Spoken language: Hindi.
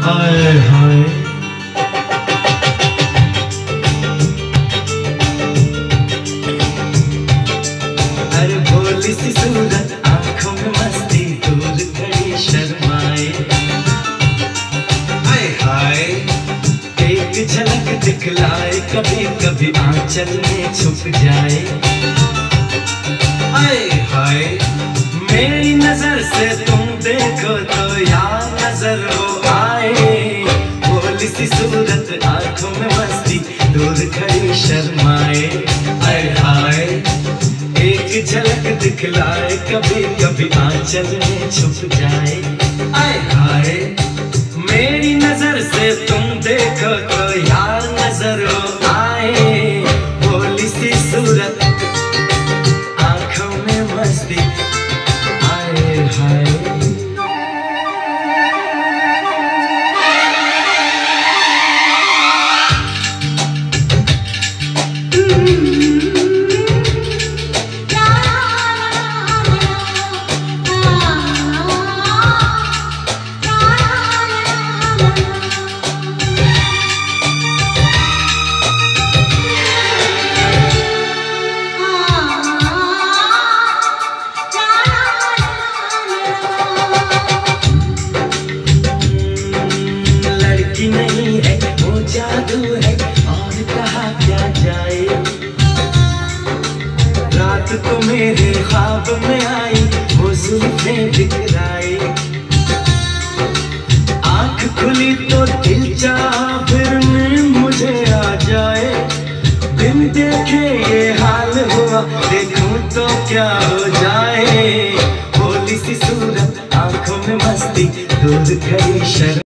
हाय हाय अरे भोली सी सूरत, आंखों में मस्ती, दूर खड़ी शर्माए। हाय हाय एक झलक दिखलाए, कभी कभी आंचल में छुप जाए। हाय हाय मेरी नजर से तुम देखो तो यार नजर वो आए। भोली सी सूरत, आंखों में मस्ती, दूर खड़ी शर्माए। हाय हाय एक झलक दिखलाए, कभी कभी आंचल में छुप जाए। हाय हाय मेरी नजर से तुम देखो तो यार नजर वो आए। भोली सी सूरत, आंखों में मस्ती, हाय हाय। नहीं है वो जादू है, और कहा क्या जाए। रात को मेरे ख्वाब में आई, वो जुल्फें दिखलाई। आंख खुली तो दिल चाहा फिर नींद मुझे आ जाए। बिन देखे ये हाल हुआ, देखूं तो क्या हो जाए। भोली सी सूरत, आंखों में मस्ती, दूर खड़ी शर्म।